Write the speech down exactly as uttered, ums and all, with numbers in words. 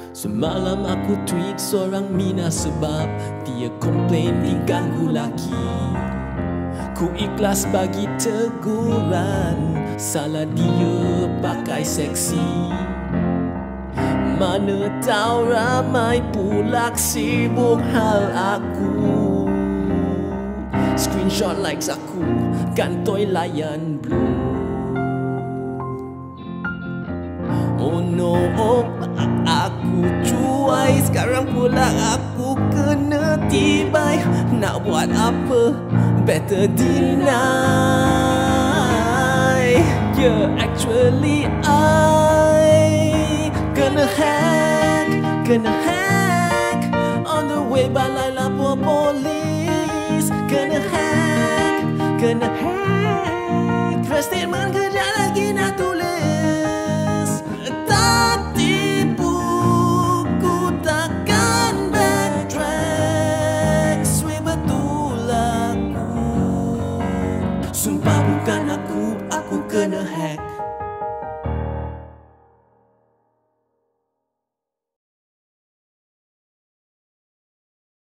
Semalam aku tweet seorang Mina sebab dia komplain tingkahku laki. Ku ikhlas bagi teguran, salah dia pakai seksi. Mana tahu ramai pula sibuk hal aku. Screenshot likes aku, kantoi layan blue. Oh no, oh, aku cuai. Sekarang pula aku kena tibai. Nak buat apa? Better deny. Yeah, actually I kena hack, kena hack. On the way balai lapor polis. Kena hack, kena hack. Press statement kejap lagi nak tulis. Sumpah